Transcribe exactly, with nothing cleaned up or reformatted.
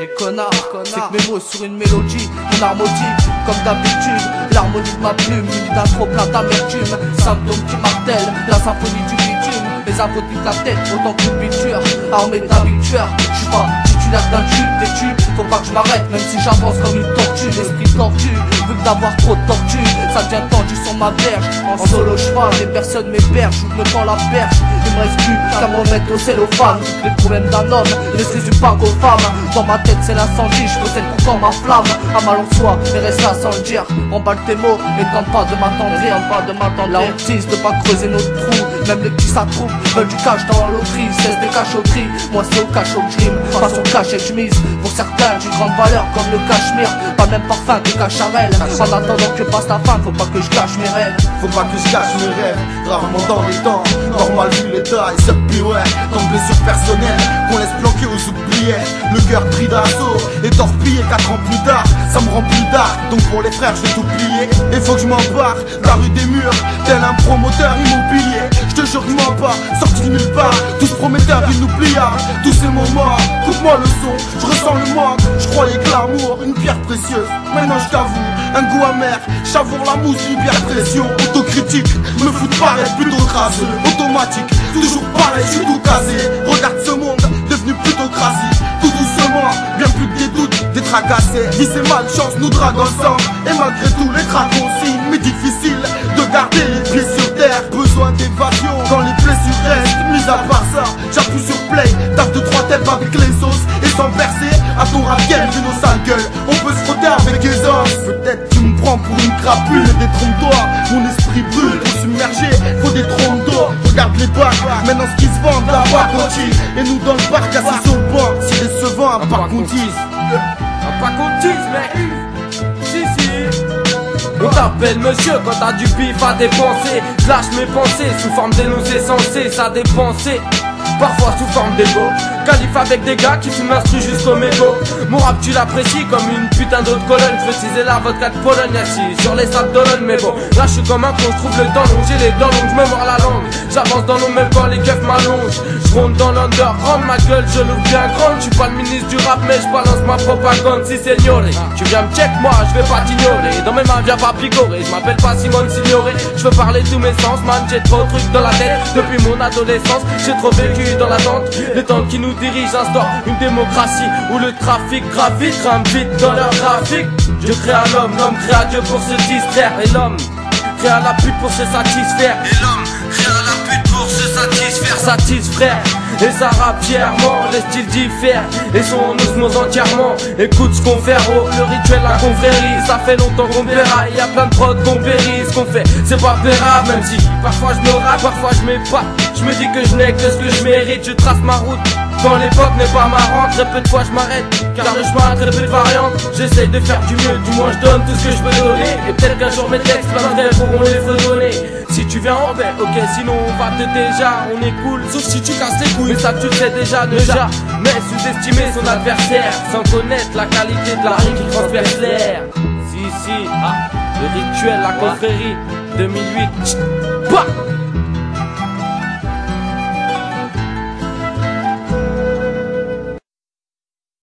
Et connard, connard, c'est que mes mots sur une mélodie, une harmonie, comme d'habitude, l'harmonie de ma plume, une d'un trop plein d'amertume, symptômes qui martèlent, la symphonie du bitume, les apodies de la tête, autant que biture, armé d'habitueurs, j'suis pas titulaire d'un tube, têtu, faut pas que je m'arrête, même si j'avance comme une tortue, l'esprit tordu, vu que d'avoir trop de tortue, ça devient tendu sur ma berge, en solo cheval, les personnes m'hébergent, j'ouvre me tends la perche, il me reste plus qu'à me remettre au cellophane, toutes les problèmes d'un homme, ne se résument pas qu'aux femmes, dans ma tête c'est l'incendie, je possède pourtant ma flamme, à mal en soi, mais reste là sans le dire, emballe tes mots, et tente pas de m'attendrir, tente pas de m'attendre, la hantise de pas creuser notre trou, même les petits ça trouve, veulent du cash dans la loterie, cesse des cachotteries, moi c'est au cash au crime, pas sur cash et chemise, pour certains j'ai grande valeur comme le cachemire, pas même parfum que cacharel, en attendant que passe la fin, faut pas que je cache mes rêves, faut pas que je cache mes rêves, rarement dans les temps, normal vu l'état, et c'est plus ouais, tant de blessures personnelles, qu'on laisse planquer aux oubliettes, le cœur pris d'assaut, et torpillé quatre ans plus tard, ça me rend plus d'art, donc pour les frères je vais tout plier, et faut que je m'en barre, la rue des murs, tel un promoteur immobilier, je te jure que je mens pas, sorti de nulle part, tous prometteurs inoubliables, tous ces moments, coupe-moi le son, je ressens le manque, je croyais que l'amour, une pierre précieuse, maintenant je t'avoue, un goût amer, j'avoue la mousse, une pierre pression, autocritique, me fout de paraître plutôt crasseux, automatique, toujours pareil, je suis tout casé, regarde ce monde, devenu plutôt crassé, tout doucement, bien plus que des doutes, des tracassés, vie c'est malchance, nous drague ensemble, et malgré tout les dragons signent, mais difficile de garder les pieds sur terre, besoin d'évasion, quand les blessures restent, mis à part ça, j'appuie sur play, tape de trois têtes avec les os, et sans percer, à ton rap game, vu nos sales gueules, on peut se frotter avec aisance, peut-être tu me prends pour une crapule, mais détrompe-toi, mon esprit brûle, pour submerger, faut des trompes d'eau, regarde les bacs, maintenant ce qui se vend, la barre continue, et nous dans le bar, assis sur le banc, si décevant, un pas qu'on dise, un pas qu'on dise, mec, si si. On t'appelle monsieur quand t'as du bif à dépenser. Lâche mes pensées sous forme d'énoncés censés, ça dépenser. Parfois sous forme d'ego, calife avec des gars qui fument l'instru jusqu'au mégot. Mon rap tu l'apprécies comme une putain d'autre colonne. Je veux teaser la vodka de Pologne assis sur les sables d'Olonne. Mais bon, là je suis comme un con, je trouve le temps long, j'ai les dents longues, je me mords la langue. J'avance dans l'ombre même quand les keufs m'allongent. Je ronde dans l'underground, ma gueule je l'ouvre bien grande. Je suis pas le ministre du rap mais je balance ma propagande. Si signore, tu viens me check moi, je vais pas t'ignorer. Dans mes mains viens pas picorer, je m'appelle pas Simone Signoret. Je veux parler tous mes sens, man, j'ai trop de trucs dans la tête. Depuis mon adolescence, j'ai trop vécu dans l'attente. Le temps qui nous dirige instaure une démocratie où le trafic gravite, grimpe vite dans leur trafic. Dieu crée à l'homme, l'homme crée à Dieu pour se distraire. Et l'homme crée à la pute pour se satisfaire. Et l'homme crée à la pute pour se satisfaire. Satisfaire. Et ça rappe fièrement, les styles diffèrent et sont en osmose entièrement. Écoute ce qu'on fait, oh, le rituel, la confrérie. Ça fait longtemps qu'on verra, y a plein de prods qu'on périt. Ce qu'on fait, c'est pas pérable, même si parfois je me rate, parfois je m'épate. Je me dis que je n'ai que ce que je mérite, je trace ma route quand l'époque n'est pas marrante. Très peu de fois je m'arrête, car le chemin a très peu de variantes. J'essaye de faire du mieux, du moins je donne tout ce que je peux donner. Et peut-être qu'un jour mes textes, plein de pourront les fredonner. Si tu viens en paix, ok, sinon on va te déjà, on est cool, sauf si tu casses les couilles. Mais ça tu le sais déjà, ne jamais sous-estimer son adversaire, sans connaître la qualité de la rime qui transperce l'air. Si, si, ah, le rituel, la confrérie, deux mille huit, bah.